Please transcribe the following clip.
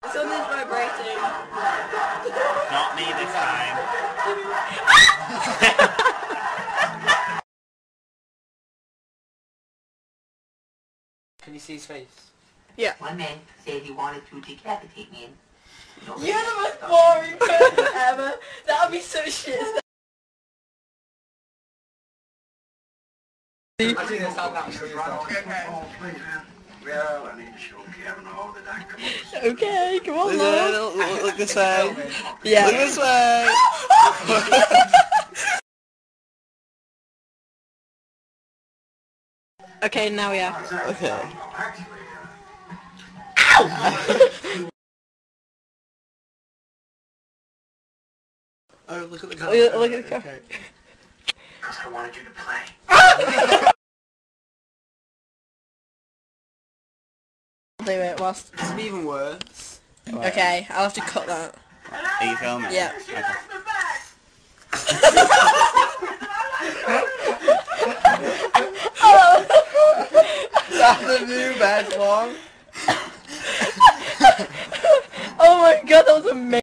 Something's vibrating. Not me this time. Can you see his face? Yeah. One man said he wanted to decapitate me. You're the most boring person ever. That would be so shit. I think that's how naturally is. Well, I need to show Kavanaugh that I come up. Okay, come on, love. Look this way. Yeah. Look this way. Okay, now yeah. Okay. Oh, look at the car. Look at the car. Because I wanted you to play. Wait, whilst... This would be even worse. Okay, I'll have to cut that. Are you filming? Yeah. Okay. That's the new best one. Oh my god, that was amazing.